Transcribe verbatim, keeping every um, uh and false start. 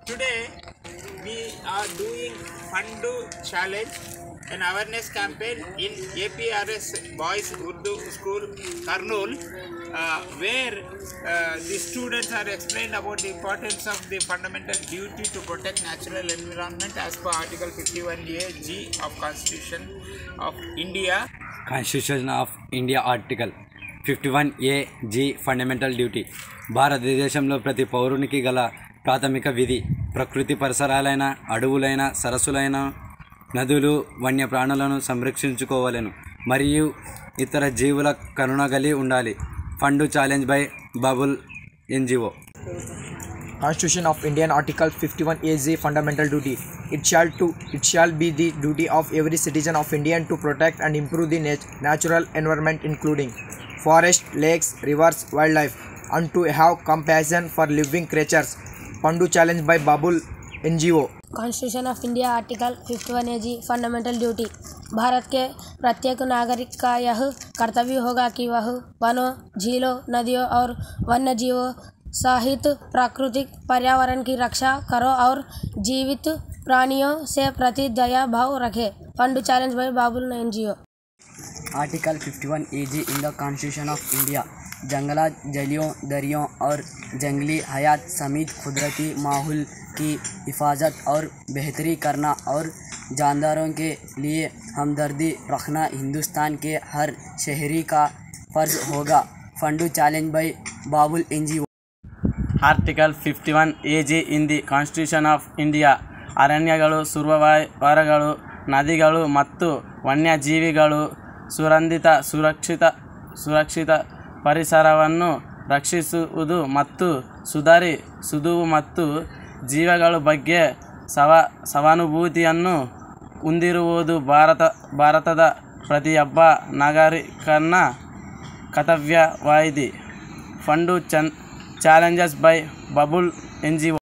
Today we are doing Fundu Challenge, an awareness campaign in A P R S Boys Urdu School, Kurnool, uh, where uh, the students are explained about the importance of the fundamental duty to protect natural environment as per Article fifty-one A G of Constitution of India. Constitution of India article fifty one A G fundamental duty. భారతదేశంలో ప్రతి పౌరునికి గల ప్రాథమిక విధి ప్రకృతి పరిసరాలైన అడవులైన సరస్సులైన నదులు వన్యప్రాణులను సంరక్షించుకోవాలను మరియు ఇతర జీవుల కరుణగలి ఉండాలి. Fundu challenge by Babul NGO. Constitution of Indian Article fifty-one A G Fundamental Duty. It shall to it shall be the duty of every citizen of India to protect and improve the nat natural environment, including forests, lakes, rivers, wildlife, and to have compassion for living creatures. Pandu Challenge by Babul N G O. Constitution of India article इक्यावन A G fundamental duty. Bharat के प्रत्येक नागरिक का यह कर्तव्य होगा कि वह वनों, झीलों, नदियों और वन्य जीवों सहित प्राकृतिक पर्यावरण की रक्षा करो और जीवित प्राणियों से प्रति दया भाव रखे. Fundu challenge by Babul NGO. Article fifty one A G in the Constitution of India जंगलात, जलियों, दरियों और जंगली हयात समेत कुदरती माहौल की हिफाजत और बेहतरी करना और जानदारों के लिए हमदर्दी रखना हिंदुस्तान के हर शहरी का फ़र्ज होगा. Fundu challenge by Babul NGO. Article fifty one A G in the Constitution of India. ಅರಣ್ಯಗಳು, ಸುರವಾರಗಳು, ನದಿಗಳು ಮತ್ತು ವನ್ಯಜೀವಿಗಳು ಸುರಂಧಿತ ಸುರಕ್ಷಿತ ಸುರಕ್ಷಿತ ಪರಿಸರವನ್ನು ರಕ್ಷಿಸುವುದು ಮತ್ತು ಸುಧಾರಿಸುವುದು ಮತ್ತು ಜೀವಗಳ ಬಗ್ಗೆ ಸವ ಸಹಾನುಭೂತಿಯನ್ನು ಹೊಂದಿರುವುದು ಭಾರತ ಭಾರತದ ಪ್ರತಿಯೊಬ್ಬ ನಾಗರಿಕನ ಕರ್ತವ್ಯವಾಗಿದೆ. ಫಂಡು ಚನ್ challenges by Babul N G O.